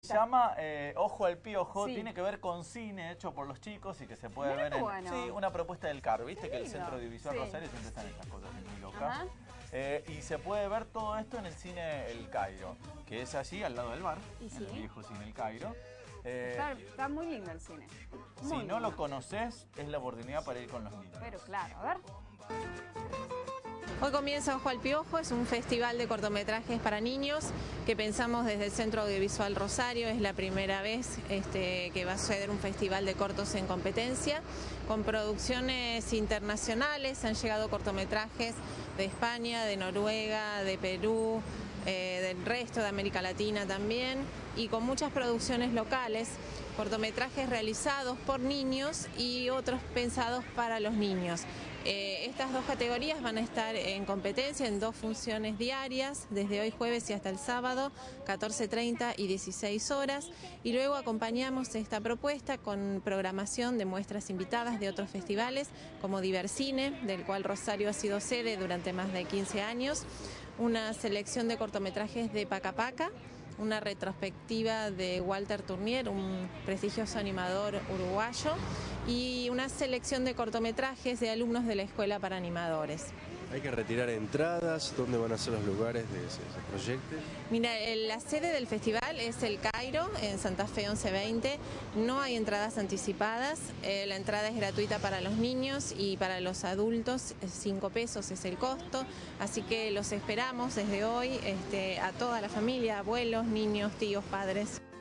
Se llama Ojo al Piojo, Sí. tiene que ver con cine hecho por los chicos y que se puede Mirá ver qué en bueno. sí, una propuesta del CAR, viste que el lindo. Centro Audiovisual Sí. Rosario siempre están estas cosas muy locas. Ajá. Y se puede ver todo esto en el cine El Cairo, que es allí al lado del bar, Y en el sí. viejo cine El Cairo. Está muy lindo el cine. Si Muy no lindo. lo conoces, es la oportunidad para ir con los niños. Pero claro, a ver. Hoy comienza Ojo al Piojo, es un festival de cortometrajes para niños que pensamos desde el Centro Audiovisual Rosario. Es la primera vez que va a suceder un festival de cortos en competencia, con producciones internacionales. Han llegado cortometrajes de España, de Noruega, de Perú, del resto de América Latina también, y con muchas producciones locales, cortometrajes realizados por niños y otros pensados para los niños. Estas dos categorías van a estar en competencia en 2 funciones diarias, desde hoy jueves y hasta el sábado, 14:30 y 16 horas, y luego acompañamos esta propuesta con programación de muestras invitadas de otros festivales, como Divercine, del cual Rosario ha sido sede durante más de 15 años, una selección de cortometrajes de Paca Paca, una retrospectiva de Walter Tournier, un prestigioso animador uruguayo, y una selección de cortometrajes de alumnos de la Escuela para Animadores. ¿Hay que retirar entradas? ¿Dónde van a ser los lugares de ese proyecto? Mira, la sede del festival es El Cairo, en Santa Fe 1120. No hay entradas anticipadas. La entrada es gratuita para los niños y para los adultos 5 pesos es el costo. Así que los esperamos desde hoy a toda la familia, abuelos, niños, tíos, padres.